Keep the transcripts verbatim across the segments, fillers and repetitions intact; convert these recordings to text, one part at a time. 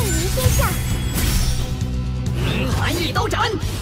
您先下。 明寒一刀斩。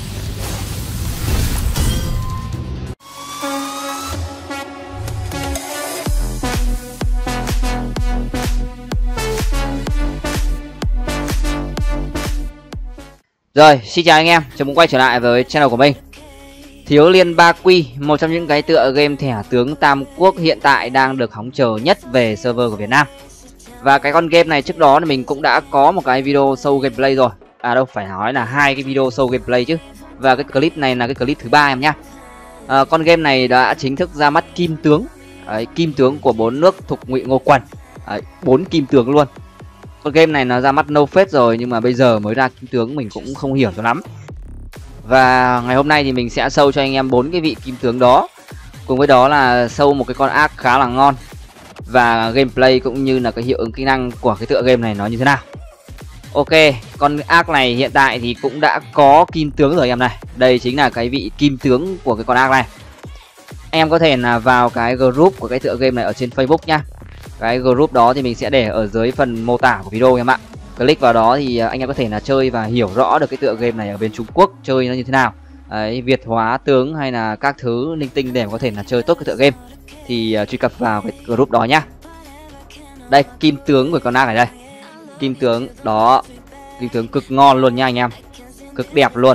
Rồi, xin chào anh em, chào mừng quay trở lại với channel của mình. Thiếu Liên Ba Quy, một trong những cái tựa game thẻ tướng Tam Quốc hiện tại đang được hóng chờ nhất về server của Việt Nam. Và cái con game này trước đó thì mình cũng đã có một cái video show gameplay rồi. À đâu, phải nói là hai cái video show gameplay chứ. Và cái clip này là cái clip thứ ba em nhá. À, con game này đã chính thức ra mắt kim tướng. Đấy, kim tướng của bốn nước Thục Ngụy Ngô Quần. Đấy, bốn kim tướng luôn. Con game này nó ra mắt no phết rồi nhưng mà bây giờ mới ra kim tướng mình cũng không hiểu cho lắm. Và ngày hôm nay thì mình sẽ show cho anh em bốn cái vị kim tướng đó. Cùng với đó là show một cái con ác khá là ngon. Và gameplay cũng như là cái hiệu ứng kỹ năng của cái tựa game này nó như thế nào. Ok, con ác này hiện tại thì cũng đã có kim tướng rồi em này. Đây chính là cái vị kim tướng của cái con ác này. Anh em có thể là vào cái group của cái tựa game này ở trên Facebook nhá. Cái group đó thì mình sẽ để ở dưới phần mô tả của video em ạ. Click vào đó thì anh em có thể là chơi và hiểu rõ được cái tựa game này ở bên Trung Quốc chơi nó như thế nào. Đấy, Việt hóa tướng hay là các thứ linh tinh để có thể là chơi tốt cái tựa game thì uh, truy cập vào cái group đó nhá. Đây, kim tướng của con ác này đây. Kim tướng đó, kim tướng cực ngon luôn nha anh em. Cực đẹp luôn.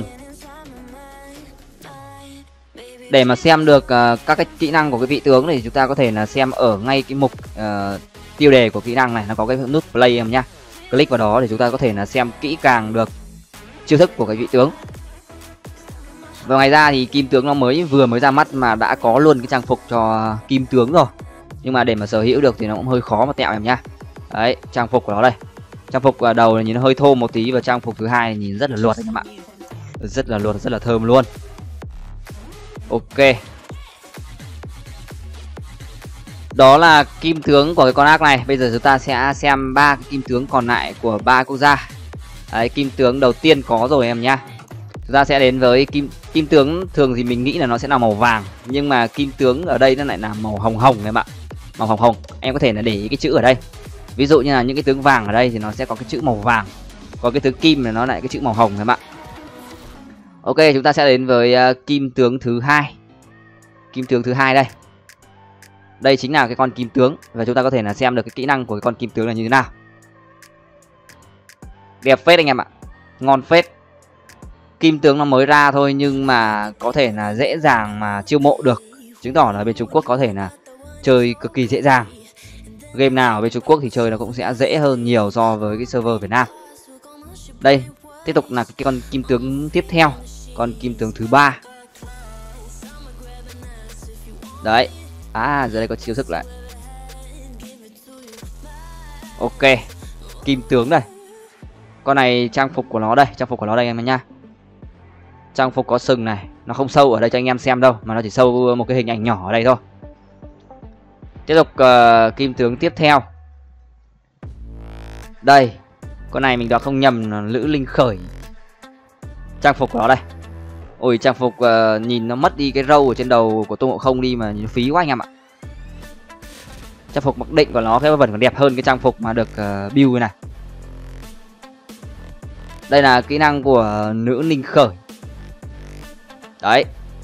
Để mà xem được uh, các cái kỹ năng của cái vị tướng này thì chúng ta có thể là xem ở ngay cái mục uh, tiêu đề của kỹ năng này, nó có cái nút play em nhá. Click vào đó để chúng ta có thể là xem kỹ càng được chiêu thức của cái vị tướng. Và ngoài ra thì kim tướng nó mới vừa mới ra mắt mà đã có luôn cái trang phục cho kim tướng rồi. Nhưng mà để mà sở hữu được thì nó cũng hơi khó mà tẹo em nhá. Đấy, trang phục của nó đây. Trang phục ở đầu này nhìn nó hơi thô một tí và trang phục thứ hai nhìn rất là luột anh em ạ. Rất là luột, rất là thơm luôn. Ok. Đó là kim tướng của cái con ác này. Bây giờ chúng ta sẽ xem ba cái kim tướng còn lại của ba quốc gia. Đấy, kim tướng đầu tiên có rồi em nhá. Chúng ta sẽ đến với kim kim tướng thường thì mình nghĩ là nó sẽ là màu vàng, nhưng mà kim tướng ở đây nó lại là màu hồng hồng em ạ. Màu hồng hồng. Em có thể là để ý cái chữ ở đây. Ví dụ như là những cái tướng vàng ở đây thì nó sẽ có cái chữ màu vàng. Còn cái tướng kim này nó lại cái chữ màu hồng em ạ. Ok, chúng ta sẽ đến với uh, kim tướng thứ hai. Kim tướng thứ hai đây. Đây chính là cái con kim tướng và chúng ta có thể là xem được cái kỹ năng của cái con kim tướng là như thế nào. Đẹp phết anh em ạ. Ngon phết. Kim tướng nó mới ra thôi nhưng mà có thể là dễ dàng mà chiêu mộ được, chứng tỏ là bên Trung Quốc có thể là chơi cực kỳ dễ dàng. Game nào ở bên Trung Quốc thì chơi nó cũng sẽ dễ hơn nhiều so với cái server Việt Nam. Đây, tiếp tục là cái con kim tướng tiếp theo, con kim tướng thứ ba. Đấy. À, giờ đây có chiêu thức lại. Ok. Kim tướng đây. Con này trang phục của nó đây, trang phục của nó đây em nha. Trang phục có sừng này, nó không sâu ở đây cho anh em xem đâu, mà nó chỉ sâu một cái hình ảnh nhỏ ở đây thôi. Tiếp tục uh, kim tướng tiếp theo. Đây, con này mình đoán không nhầm là Lữ Linh Khởi. Trang phục của nó đây. Ôi, trang phục uh, nhìn nó mất đi cái râu ở trên đầu của Tôn Ngộ Không đi mà nhìn phí quá anh em ạ. Trang phục mặc định của nó cái vẫn còn đẹp hơn cái trang phục mà được uh, build này. Đây là kỹ năng của Nữ Linh Khởi. Đấy.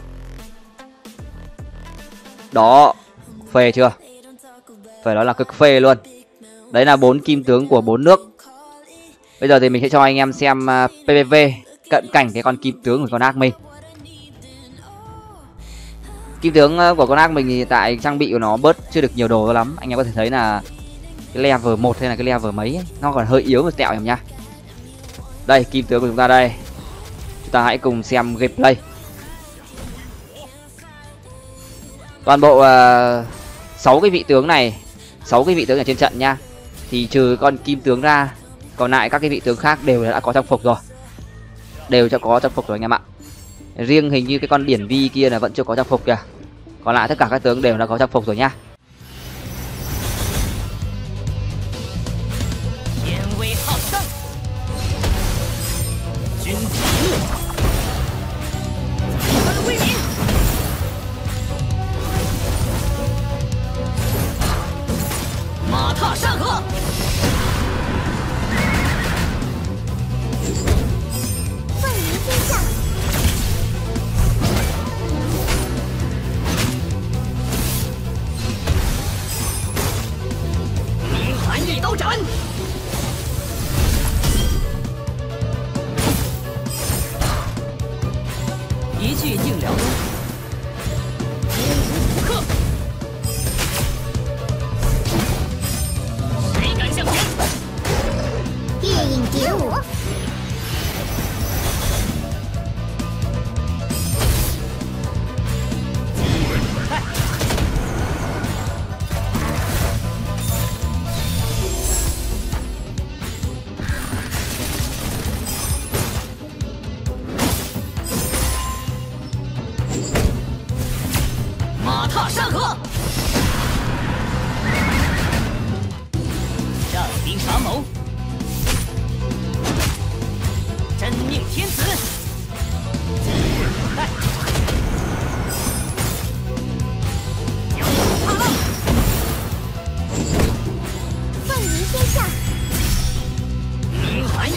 Đó, phê chưa? Phải nói là cực phê luôn. Đấy là bốn kim tướng của bốn nước. Bây giờ thì mình sẽ cho anh em xem uh, pê vê vê cận cảnh cái con kim tướng của con ác mình. Kim tướng uh, của con ác mình thì hiện tại trang bị của nó bớt chưa được nhiều đồ lắm. Anh em có thể thấy là cái level một hay là cái level mấy ấy, nó còn hơi yếu một tẹo em nhá. Đây, kim tướng của chúng ta đây. Chúng ta hãy cùng xem gameplay. Toàn bộ uh, sáu cái vị tướng này, sáu cái vị tướng ở trên trận nha. Thì trừ con kim tướng ra, còn lại các cái vị tướng khác đều đã có trang phục rồi. Đều cho có trang phục rồi anh em ạ. Riêng hình như cái con điển vi kia là vẫn chưa có trang phục kìa. Còn lại tất cả các tướng đều đã có trang phục rồi nhá.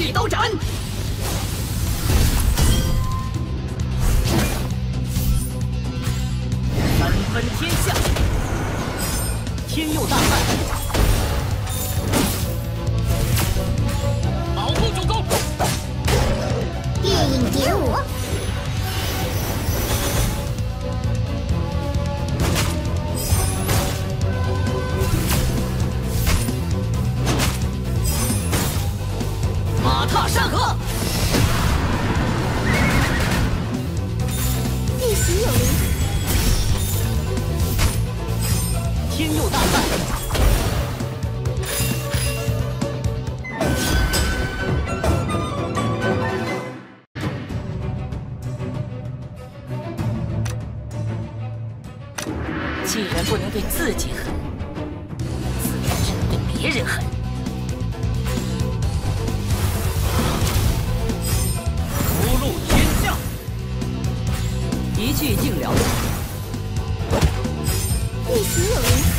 一刀斩。三分天下，天佑大汉，保护主公。 月影蝶舞， 马踏山河， 玉玺有灵， 天佑大汉，既然不能对自己狠，自然只能对别人狠。福禄天下，一句尽了。 玉玺有灵，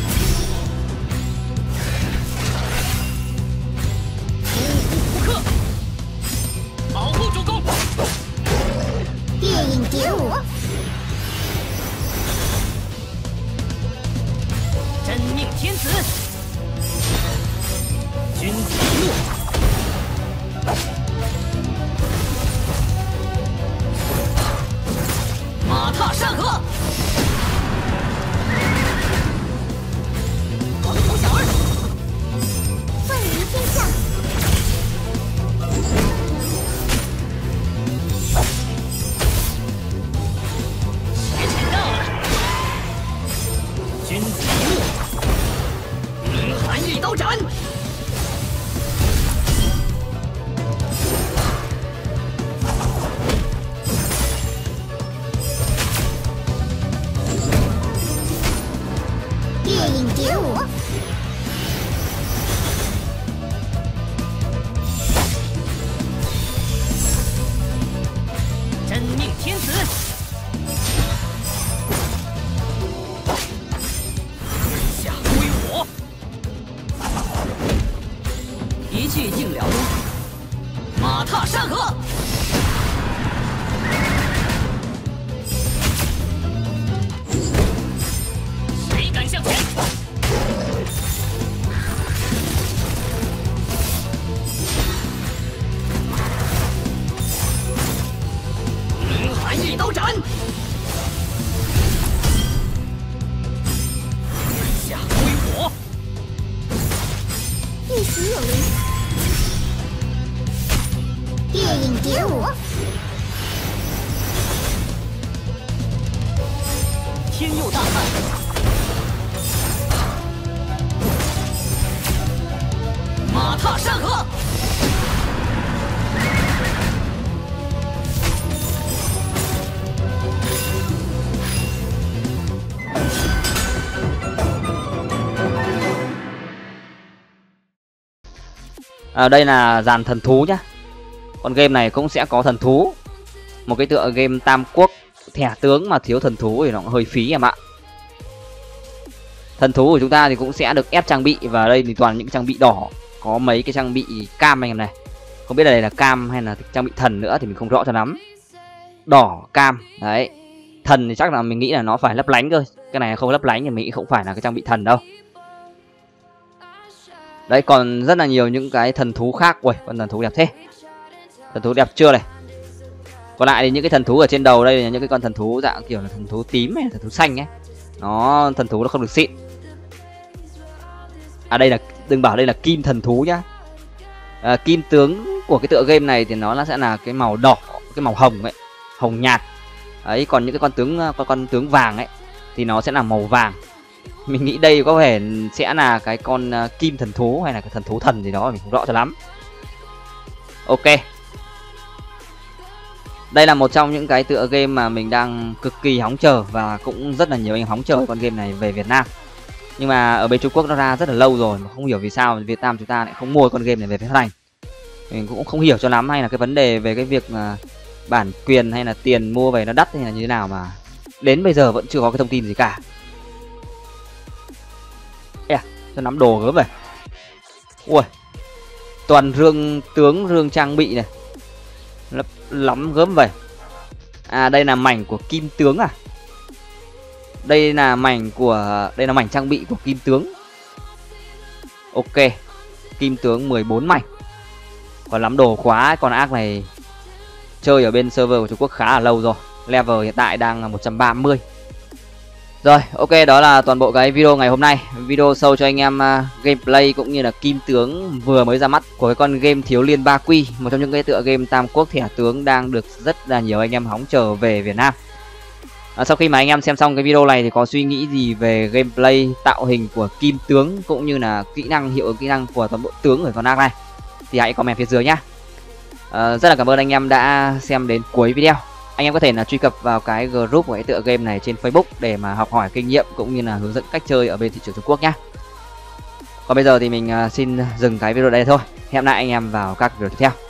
不克，保护主公。 月影蝶舞， 真命天子，君子一怒。马踏山河，黄头小儿， 万灵天下， 时辰到了，君子一怒，凌寒一刀斩。 月影蝶舞， 真命天子，天下归我。一句尽了。马踏山河，谁敢向前？凌寒一刀斩。天下归我。 玉玺有灵，月影蝶舞， 天佑大汉，马踏山河， À, đây là dàn thần thú nhá. Con game này cũng sẽ có thần thú. Một cái tựa game tam quốc thẻ tướng mà thiếu thần thú thì nó cũng hơi phí em ạ. Thần thú của chúng ta thì cũng sẽ được ép trang bị, và đây thì toàn những trang bị đỏ. Có mấy cái trang bị cam anh em này. Không biết là đây là cam hay là trang bị thần nữa thì mình không rõ cho lắm. Đỏ, cam, đấy. Thần thì chắc là mình nghĩ là nó phải lấp lánh cơ. Cái này không lấp lánh thì mình nghĩ không phải là cái trang bị thần đâu. Đấy, còn rất là nhiều những cái thần thú khác. Ui, con thần thú đẹp thế. Thần thú đẹp chưa này. Còn lại thì những cái thần thú ở trên đầu đây là những cái con thần thú dạng kiểu là thần thú tím hay thần thú xanh ấy. Nó thần thú nó không được xịn. À đây là, đừng bảo đây là kim thần thú nhá. À, kim tướng của cái tựa game này thì nó sẽ là cái màu đỏ, cái màu hồng ấy, hồng nhạt. Đấy, còn những cái con tướng con, con tướng vàng ấy thì nó sẽ là màu vàng. Mình nghĩ đây có vẻ sẽ là cái con uh, kim thần thú hay là cái thần thú thần gì đó, mình không rõ cho lắm. Ok. Đây là một trong những cái tựa game mà mình đang cực kỳ hóng chờ, và cũng rất là nhiều anh hóng chờ con game này về Việt Nam. Nhưng mà ở bên Trung Quốc nó ra rất là lâu rồi, mà không hiểu vì sao Việt Nam chúng ta lại không mua con game này về phát hành. Mình cũng không hiểu cho lắm, hay là cái vấn đề về cái việc uh, bản quyền hay là tiền mua về nó đắt hay là như thế nào mà đến bây giờ vẫn chưa có cái thông tin gì cả. Ê à, cho nắm đồ gớm vậy. Ui, toàn rương tướng, rương trang bị này, lắm, lắm gớm vậy. À đây là mảnh của kim tướng à? Đây là mảnh của đây là mảnh trang bị của kim tướng. Ok, kim tướng mười bốn mảnh. Còn lắm đồ khóa. Con ác này chơi ở bên server của Trung Quốc khá là lâu rồi. Level hiện tại đang là một trăm ba mươi. Rồi, ok, đó là toàn bộ cái video ngày hôm nay. Video show cho anh em uh, gameplay cũng như là kim tướng vừa mới ra mắt của cái con game Thiếu Liên Ba Quy, một trong những cái tựa game Tam Quốc thẻ tướng đang được rất là nhiều anh em hóng chờ về Việt Nam. À, sau khi mà anh em xem xong cái video này thì có suy nghĩ gì về gameplay, tạo hình của kim tướng cũng như là kỹ năng, hiệu ứng kỹ năng của toàn bộ tướng ở con ác này thì hãy comment phía dưới nhá. À, rất là cảm ơn anh em đã xem đến cuối video. Anh em có thể là truy cập vào cái group của cái tựa game này trên Facebook để mà học hỏi kinh nghiệm cũng như là hướng dẫn cách chơi ở bên thị trường Trung Quốc nhá. Còn bây giờ thì mình xin dừng cái video đây thôi. Hẹn lại anh em vào các video tiếp theo.